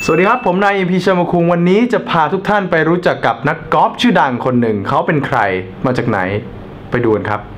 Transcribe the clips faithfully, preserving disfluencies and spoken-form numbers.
สวัสดีครับผมนายอิมพีชมาคุงวันนี้จะพาทุกท่านไปรู้จักกับนักกอล์ฟชื่อดังคนหนึ่งเขาเป็นใครมาจากไหนไปดูกันครับ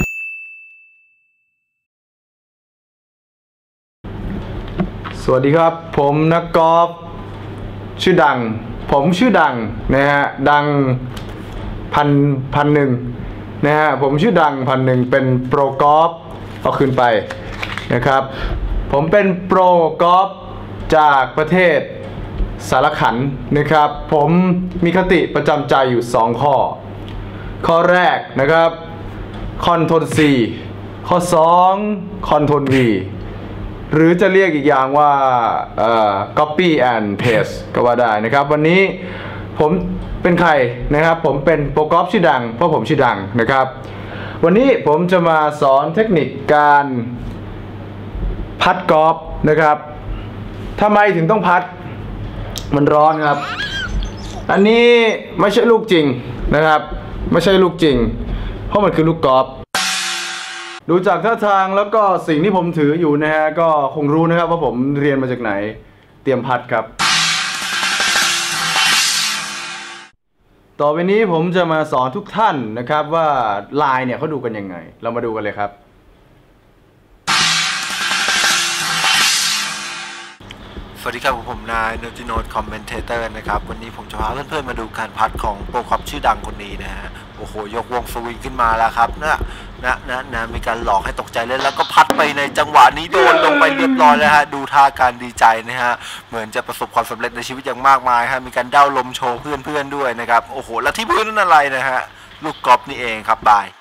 สวัสดีครับผมนักกอล์ฟชื่อดังผมชื่อดังนะฮะดังพันพันหนึ่งนะฮะผมชื่อดังพันหนึ่งเป็นโปรกอล์ฟเอาคืนไปนะครับผมเป็นโปรกอล์ฟจากประเทศสารขันนะครับผมมีคติประจำใจอยู่สองข้อข้อแรกนะครับคอนโทรล C ข้อสองคอนโทรล V หรือจะเรียกอีกอย่างว่า copy and paste ก็ว่าได้นะครับวันนี้ผมเป็นใครนะครับผมเป็นโปรกอล์ฟชื่อดังเพราะผมชื่อดังนะครับวันนี้ผมจะมาสอนเทคนิคการพัดกอล์ฟนะครับทำไมถึงต้องพัดมันร้อนครับอันนี้ไม่ใช่ลูกจริงนะครับไม่ใช่ลูกจริงเพราะมันคือลูกกอล์ฟดูจากท่าทางแล้วก็สิ่งที่ผมถืออยู่นะฮะก็คงรู้นะครับว่าผมเรียนมาจากไหนเตรียมพัดครับต่อไปนี้ผมจะมาสอนทุกท่านนะครับว่าลายเนี่ยเขาดูกันยังไงเรามาดูกันเลยครับสวัสดีครับผมนายโนจิโนดคอมเมนเทเตอร์นะครับวันนี้ผมจะพาเพื่อนๆมาดูการพัดของโปรกอล์ฟชื่อดังคนนี้นะฮะโอ้โหยกวงสวิงขึ้นมาแล้วครับนะนะนะนะมีการหลอกให้ตกใจเล่นแล้วก็พัดไปในจังหวะนี้โดนลงไปเรียบร้อยแล้วฮะดูท่าการดีใจนะฮะเหมือนจะประสบความสำเร็จในชีวิตอย่างมากมายฮะมีการเด้าลมโชว์เพื่อนๆด้วยนะครับโอ้โหแล้วที่พื้นนั่นอะไรนะฮะลูกกอล์ฟนี่เองครับบาย